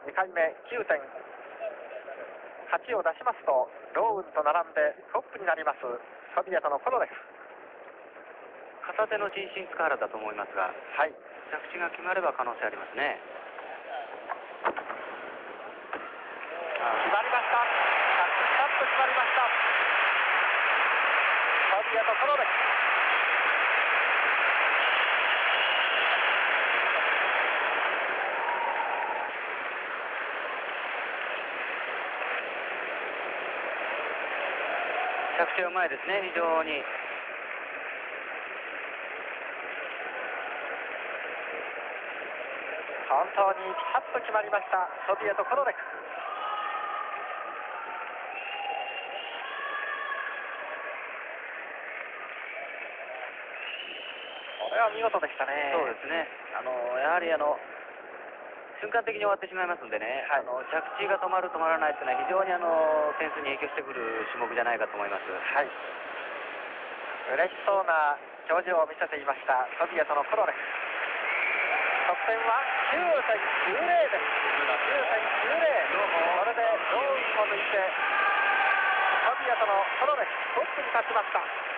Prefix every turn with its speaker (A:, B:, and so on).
A: 2回目 9.8 を出しますとローウンと並んでトップになりますソビエトのコロレフ。
B: 片手の伸身塚原だと思いますが、
A: はい、
B: 着地が決まれば可能性ありますね。
A: 決まりました。着地ピタッと決まりました。ソビエトコロレフ。
B: 着地はうまいですね、非常に。
A: 本当にピタッと決まりましたソビエトコロレフ。これは見事でしたね。
B: そうですね。やはり瞬間的に終わってしまいますんでね、
A: はい、
B: 着地が止まる止まらないというのは非常に点数に影響してくる種目じゃないかと思います。
A: はい、嬉しそうな表情を見せていましたソビエトのコロレフ。得点は 9.90 です。 9.90。これでローウンを抜いてソビエトのコロレフトップに立ちました。